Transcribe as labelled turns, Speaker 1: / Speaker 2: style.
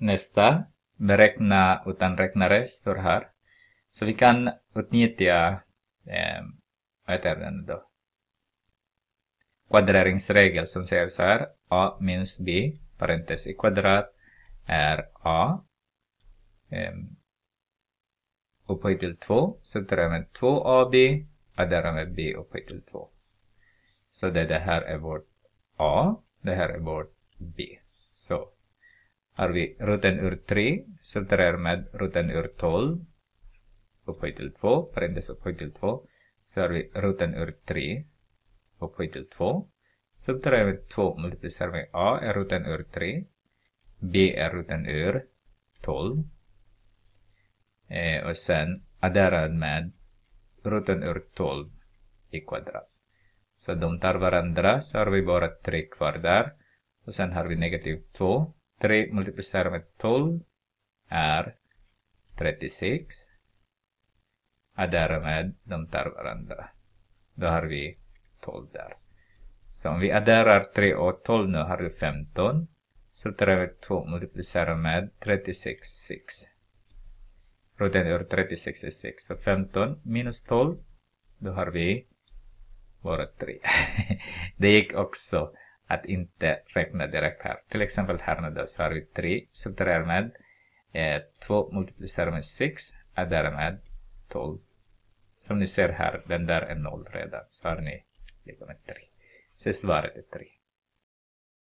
Speaker 1: Nästa, beräkna utan räknare står här. Så vi kan utnyttja, vad heter den då? Kvadreringsregel som säger så här. A minus B, parentes i kvadrat, är A. Upphöjt till 2. Subtraherar med 2AB. Adderar med B upphöjt till 2. Så det här är vårt A. Det här är vårt B. Så har vi roten ur 3. Subtraherar med roten ur 12. Upphöjt till 2. Parentes upphöjt till 2. Så har vi roten ur 3. Upphöjt till 2. Subtraherar med 2 multiplicerar med A är roten ur 3. B är roten ur 12. Och sen adderad med roten ur 12 i kvadrat. Så de tar varandra, så har vi bara 3 kvar där. Och sen har vi negativ 2. 3 multiplicerar med 12 är 36. Adderar med, de tar varandra. Då har vi 12 där. Så om vi adderar 3 och 12 nu har vi 15. Så tar vi 2 multiplicerar med 36, 6. Roten ur 36 är 6. Så 15 minus 12. Då har vi bara 3. Det gick också att inte räkna direkt här. Till exempel här nu då så har vi 3. Subtraherar med 2 multiplicerar med 6. Adderar med 12. Som ni ser här, den där är 0 redan. Så har ni lika med 3. Så svaret är 3.